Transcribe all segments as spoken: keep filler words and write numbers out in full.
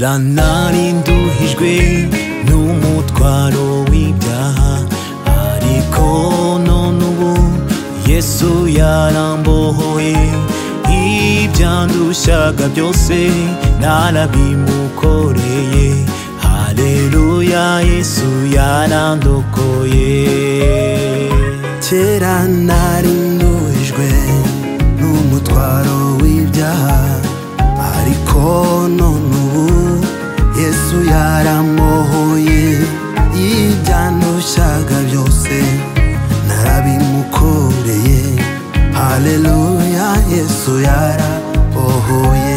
kera narinduhijwe n'umutwaro w'ibyaha, ariko none ubu Yesu yarambohoye. Ibyandushaga byose narabimukoreye. Haleluya, Yesu yarandokoye. Kera narinduhijwe n'umutwaro w'ibyaha, ariko none ubu Yesu yarambohoye. Ibyandushaga byose narabimukoreye. Haleluya, Yesu yarambohoye.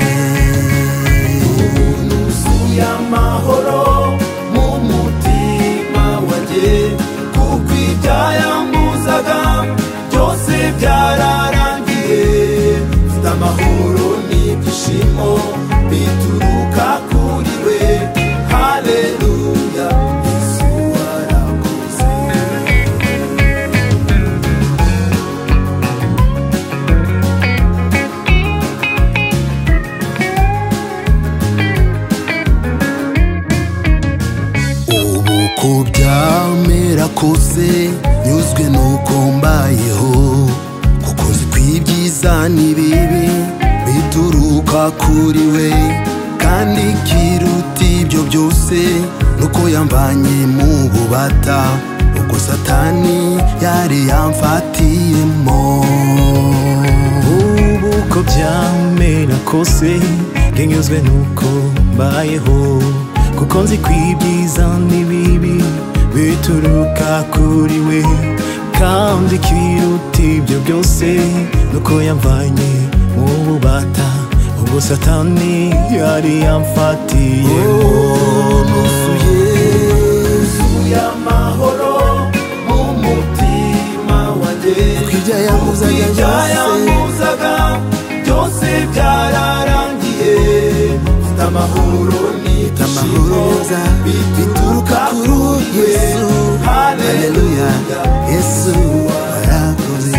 Nuzuye amahoro mu mutima wanjye, kuko ibyayambuzaga byose byararangiye. Mfite amahoro n'ibyishimo bituruka kuri we. Haleluya, Yesu warakoze. Ubu ko byamera kose nyuzwe nuko mbayeho, kuko nzi ko ibyiza n'ibibi bituruka kuri we. Kandi ikiruta ibyo byose nuko yamvanye mu bubata ubwo Satani yari yamfatiyemo. Ubu ko byamera kose nyuzwe nuko mbayeho, kuko nzi ko ibyiza n'ibibi bituruka kuri we. Kandi ikiruta ibyo byose nuko yamvanye mu bubata ubwo Satani yari yamfatiyemo. Nuzuye amahoro mu mutima wanjye, kuko ibyayambuzaga byose byararangiye. Mfite amahoro n'ibyishimo bituruka kuri Yesu. Haleluya, Yesu warakoze.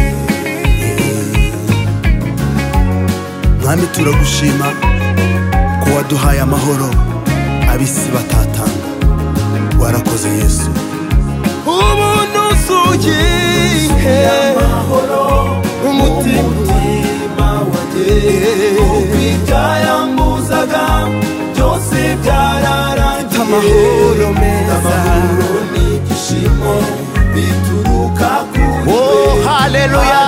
Mwami turagushima ko waduhaye amahoro abisi batatanga. Warakoze Yesu. ubu nuzuye amahoro mu mutima wanjye, kuko ibyayambuzaga byose byararangiye. Amahoro meza, amahoro n'ibyishimo bituruka kuri we. Oh haleluya,